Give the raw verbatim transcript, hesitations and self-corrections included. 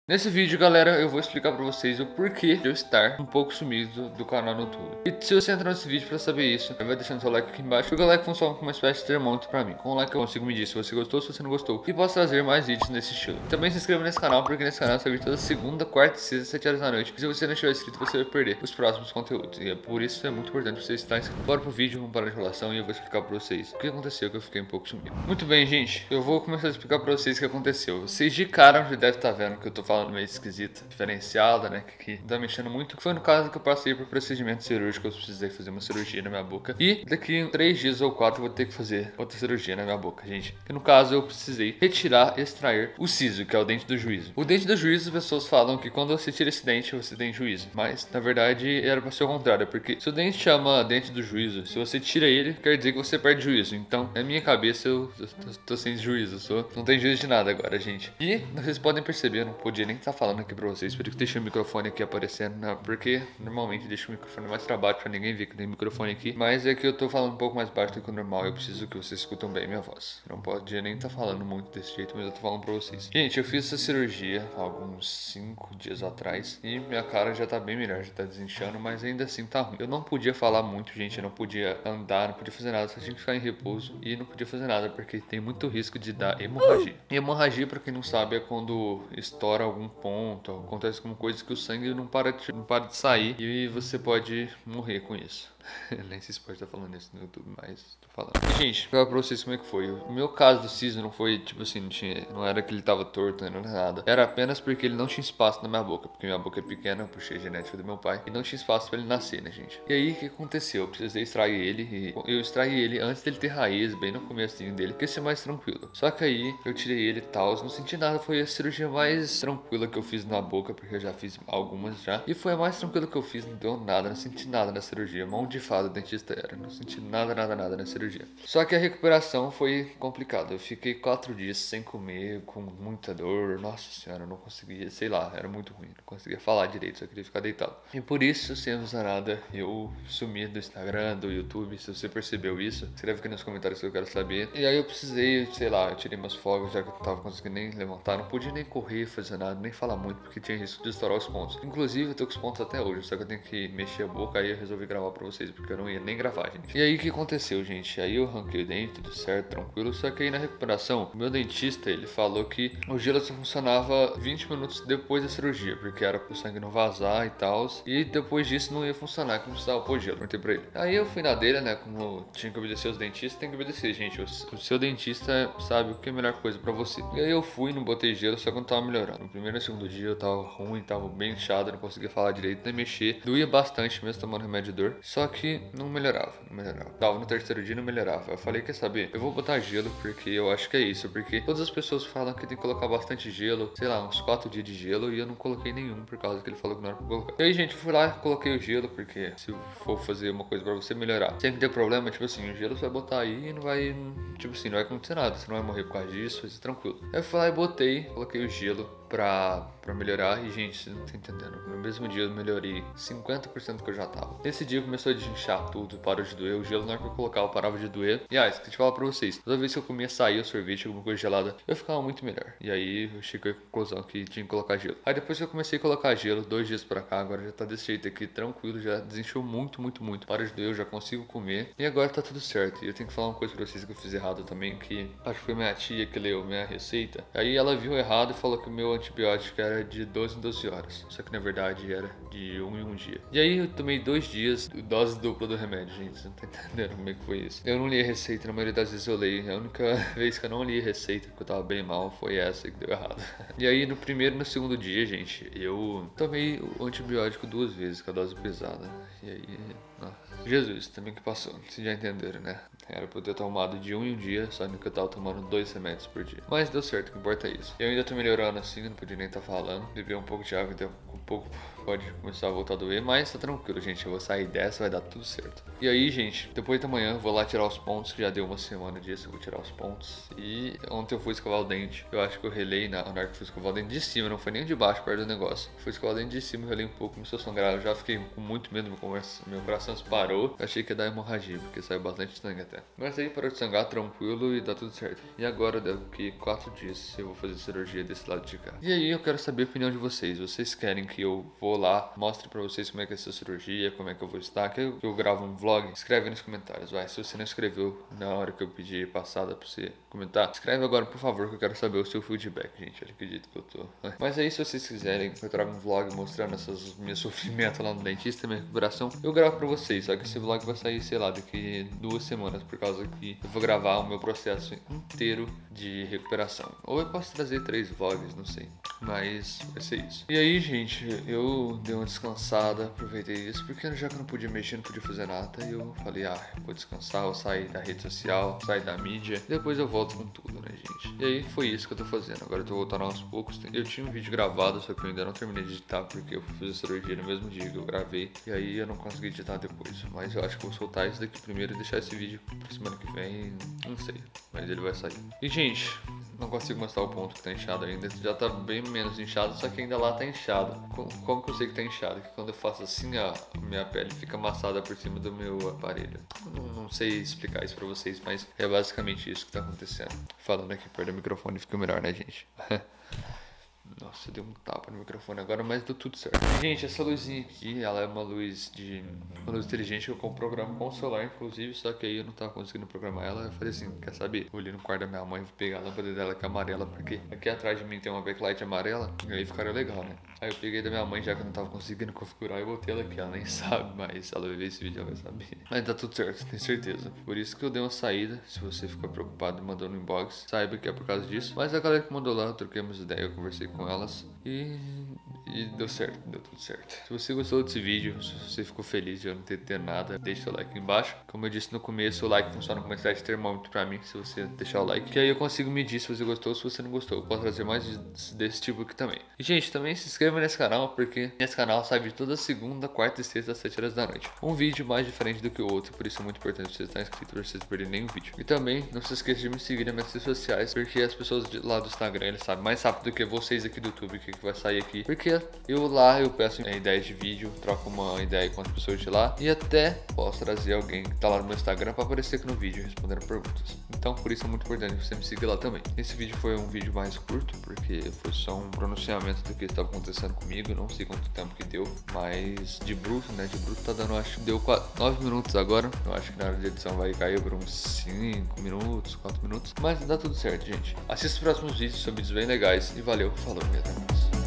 Nesse vídeo, galera, eu vou explicar pra vocês o porquê de eu estar um pouco sumido do canal no YouTube. E se você entrar nesse vídeo pra saber isso, vai deixando seu like aqui embaixo, porque o like funciona como uma espécie de termômetro pra mim. Com o like eu consigo medir se você gostou ou se você não gostou, e posso trazer mais vídeos nesse estilo. Também se inscreva nesse canal, porque nesse canal sai vídeo toda segunda, quarta e sexta, sete horas da noite. E se você não estiver inscrito, você vai perder os próximos conteúdos. E é por isso que é muito importante você estar inscrito. Bora pro vídeo, vamos parar de enrolação e eu vou explicar pra vocês o que aconteceu que eu fiquei um pouco sumido. Muito bem, gente, eu vou começar a explicar pra vocês o que aconteceu. Vocês de cara já devem estar vendo que eu tô falando meio esquisito, diferenciada, né, que, que tá mexendo muito, que foi no caso que eu passei por procedimento cirúrgico. Eu precisei fazer uma cirurgia na minha boca e daqui em três dias ou quatro eu vou ter que fazer outra cirurgia na minha boca, gente. Que no caso eu precisei retirar, extrair o siso, que é o dente do juízo. O dente do juízo, as pessoas falam que quando você tira esse dente você tem juízo, mas na verdade era pra ser o contrário, porque se o dente chama dente do juízo, se você tira ele, quer dizer que você perde juízo. Então, na minha cabeça eu, eu tô, tô sem juízo, eu sou, não tem juízo de nada agora, gente. E vocês podem perceber, eu não podia nem estar falando aqui pra vocês, por isso que deixei o microfone aqui aparecendo, né? Porque normalmente deixo o microfone mais pra baixo pra ninguém ver que tem microfone aqui, mas é que eu tô falando um pouco mais baixo do que o normal, eu preciso que vocês escutam bem minha voz. Não podia nem estar falando muito desse jeito, mas eu tô falando pra vocês. Gente, eu fiz essa cirurgia há alguns cinco dias atrás e minha cara já tá bem melhor, já tá desinchando, mas ainda assim tá ruim. Eu não podia falar muito, gente, eu não podia andar, não podia fazer nada, só tinha que ficar em repouso e não podia fazer nada porque tem muito risco de dar hemorragia. E hemorragia, pra quem não sabe, é quando estoura algum ponto, acontece alguma coisa que o sangue não para de, não para de sair e você pode morrer com isso. Nem sei se pode estar falando isso no YouTube, mas tô falando. E, gente, vou falar pra vocês como é que foi. O meu caso do siso não foi, tipo assim, não, tinha, não era que ele tava torto, não era nada. Era apenas porque ele não tinha espaço na minha boca, porque minha boca é pequena, eu puxei a genética do meu pai, e não tinha espaço pra ele nascer, né, gente? E aí, o que aconteceu? Eu precisei extrair ele, e eu extraí ele antes dele ter raiz, bem no comecinho dele, que ia ser mais tranquilo. Só que aí, eu tirei ele e tal, não senti nada, foi a cirurgia mais tranquila que eu fiz na boca, porque eu já fiz algumas já, e foi a mais tranquila que eu fiz, não deu nada, não senti nada na cirurgia, mão de fada o dentista era, não senti nada, nada, nada na cirurgia. Só que a recuperação foi complicada, eu fiquei quatro dias sem comer, com muita dor, nossa senhora, eu não conseguia, sei lá, era muito ruim, não conseguia falar direito, só queria ficar deitado. E por isso, sem avisar nada, eu sumi do Instagram, do YouTube. Se você percebeu isso, escreve aqui nos comentários que eu quero saber. E aí eu precisei, sei lá, eu tirei meus fogos, já que eu não tava conseguindo nem levantar, não podia nem correr, fazer nada, nem falar muito, porque tinha risco de estourar os pontos. Inclusive, eu tô com os pontos até hoje, só que eu tenho que mexer a boca, aí eu resolvi gravar pra vocês, porque eu não ia nem gravar, gente. E aí o que aconteceu, gente? Aí eu arranquei o dente, tudo certo, tranquilo. Só que aí na recuperação, o meu dentista, ele falou que o gelo só funcionava vinte minutos depois da cirurgia, porque era pro sangue não vazar e tal. E depois disso não ia funcionar, que não precisava pôr gelo, perguntei pra ele. Aí eu fui na dele, né? Como tinha que obedecer os dentistas, tem que obedecer, gente. O, o seu dentista sabe o que é a melhor coisa pra você. E aí eu fui, não botei gelo, só que eu não tava melhorando. No primeiro e segundo dia eu tava ruim, tava bem inchado, não conseguia falar direito, nem mexer. Doía bastante mesmo tomando remédio de dor. Só que não melhorava, não melhorava. Tava no terceiro dia e não melhorava. Eu falei, quer saber? Eu vou botar gelo porque eu acho que é isso. Porque todas as pessoas falam que tem que colocar bastante gelo, sei lá, uns quatro dias de gelo, e eu não coloquei nenhum por causa que ele falou que não era pra colocar. E aí, gente, eu fui lá, coloquei o gelo, porque se for fazer uma coisa pra você melhorar, sem que ter problema, tipo assim, o gelo você vai botar aí e não vai, tipo assim, não vai acontecer nada, você não vai morrer por causa disso, vai ser tranquilo. Aí eu fui lá e botei, coloquei o gelo pra, pra melhorar, e gente, você não tá entendendo, no mesmo dia eu melhorei cinquenta por cento do que eu já tava. Nesse dia começou a desinchar tudo, parou de doer, o gelo na hora que eu colocava parava de doer. E ah, esqueci de falar pra vocês, toda vez que eu comia açaí ou sorvete, alguma coisa gelada, eu ficava muito melhor. E aí eu cheguei à conclusão que tinha que colocar gelo. Aí depois que eu comecei a colocar gelo, dois dias pra cá, agora já tá desse jeito aqui, tranquilo, já desinchou muito, muito, muito. Para de doer, eu já consigo comer. E agora tá tudo certo. E eu tenho que falar uma coisa pra vocês que eu fiz errado também, que acho que foi minha tia que leu minha receita. Aí ela viu errado e falou que o meu antibiótico era de doze em doze horas. Só que na verdade era de um em um dia. E aí eu tomei dois dias, dose dupla do remédio, gente. Você não tá entendendo como é que foi isso. Eu não li a receita, na maioria das vezes eu leio. A única vez que eu não li a receita, porque eu tava bem mal, foi essa que deu errado. E aí no primeiro e no segundo dia, gente, eu tomei o antibiótico duas vezes, com a dose pesada. E aí, nossa. Jesus, também que passou, vocês já entenderam, né? Era pra eu ter tomado de um em um dia, só que eu tava tomando dois remédios por dia. Mas deu certo, o que importa é isso. Eu ainda tô melhorando assim, não podia nem estar falando. Bebi um pouco de água, deu um pouco pode começar a voltar a doer, mas tá tranquilo, gente. Eu vou sair dessa, vai dar tudo certo. E aí, gente, depois da manhã eu vou lá tirar os pontos, que já deu uma semana disso, eu vou tirar os pontos. E ontem eu fui escovar o dente. Eu acho que eu relei na hora que eu fui escovar o dente de cima, não foi nem de baixo, perto do negócio. Fui escovar o dente de cima, eu relei um pouco, começou a sangrar. Eu já fiquei com muito medo, meu coração, meu coração disparou. Eu achei que ia dar hemorragia, porque saiu bastante sangue até. Mas aí parou de sangrar, tranquilo, e dá tudo certo. E agora, daqui quatro dias, eu vou fazer cirurgia desse lado de cá. E aí eu quero saber a opinião de vocês. Vocês querem que eu vou lá, mostre pra vocês como é que é essa cirurgia, como é que eu vou estar, que eu, que eu gravo um vlog? Escreve aí nos comentários, vai. Se você não escreveu na hora que eu pedi passada pra você comentar, escreve agora, por favor, que eu quero saber o seu feedback, gente. Eu acredito que eu tô. Mas aí, se vocês quiserem que eu traga um vlog mostrando essas meus sofrimentos lá no dentista, minha recuperação, eu gravo pra vocês. Só que esse vlog vai sair, sei lá, daqui duas semanas, por causa que eu vou gravar o meu processo inteiro de recuperação. Ou eu posso trazer três vlogs, não sei. Mas vai ser isso. E aí, gente, eu dei uma descansada, aproveitei isso, porque já que eu não podia mexer, não podia fazer nada, eu falei, ah, vou descansar, vou sair da rede social, sair da mídia, depois eu volto com tudo, né, gente? E aí foi isso que eu tô fazendo. Agora eu tô voltando aos poucos. Eu tinha um vídeo gravado, só que eu ainda não terminei de editar, porque eu fui fazer cirurgia no mesmo dia que eu gravei, e aí eu não consegui editar depois. Mas eu acho que vou soltar isso daqui primeiro e deixar esse vídeo pra semana que vem, não sei, mas ele vai sair. E, gente, não consigo mostrar o ponto que tá inchado ainda. Já tá bem menos inchado, só que ainda lá tá inchado. Como que eu sei que tá inchado? Que quando eu faço assim, a minha pele fica amassada por cima do meu aparelho. Não, não sei explicar isso pra vocês, mas é basicamente isso que tá acontecendo. Falando aqui perto do microfone fica melhor, né, gente? Nossa, deu um tapa no microfone agora, mas deu tudo certo. Gente, essa luzinha aqui, ela é uma luz de... uma luz inteligente que eu programo com o celular, inclusive, só que aí eu não tava conseguindo programar ela. Eu falei assim, quer saber? Eu olhei no quarto da minha mãe, vou pegar a lâmpada dela que é amarela, porque aqui atrás de mim tem uma backlight amarela, e aí ficaria legal, né? Aí eu peguei da minha mãe, já que eu não tava conseguindo configurar, e botei ela aqui. Ela nem sabe, mas se ela ver esse vídeo, ela vai saber. Mas tá tudo certo, tenho certeza. Por isso que eu dei uma saída. Se você ficou preocupado e mandou no inbox, saiba que é por causa disso. Mas a galera que mandou lá, eu troquei umas ideias, eu conversei com elas e, e deu certo, deu tudo certo. Se você gostou desse vídeo, se você ficou feliz de eu não ter, ter nada, deixa seu like aqui embaixo. Como eu disse no começo, o like funciona como uma espécie de termômetro pra mim, se você deixar o like. Que aí eu consigo medir se você gostou ou se você não gostou. Eu posso trazer mais desse tipo aqui também. E, gente, também se inscreva nesse canal, porque nesse canal sai de toda segunda, quarta e sexta às sete horas da noite. Um vídeo mais diferente do que o outro, por isso é muito importante você estar inscrito pra vocês não perderem nenhum vídeo. E também não se esqueça de me seguir nas minhas redes sociais, porque as pessoas de lá do Instagram, eles sabem mais rápido do que vocês aqui do YouTube o que, que vai sair aqui. Porque eu lá, eu peço é, ideias de vídeo, troco uma ideia com as pessoas de lá e até posso trazer alguém que tá lá no meu Instagram pra aparecer aqui no vídeo respondendo perguntas. Então por isso é muito importante você me seguir lá também. Esse vídeo foi um vídeo mais curto, porque foi só um pronunciamento do que estava acontecendo comigo. Não sei quanto tempo que deu, mas de bruto, né? De bruto tá dando, acho que deu nove minutos agora. Eu acho que na hora de edição vai cair por uns cinco minutos, quatro minutos. Mas dá tudo certo, gente. Assista os próximos vídeos, são vídeos bem legais. E valeu, falou e até mais.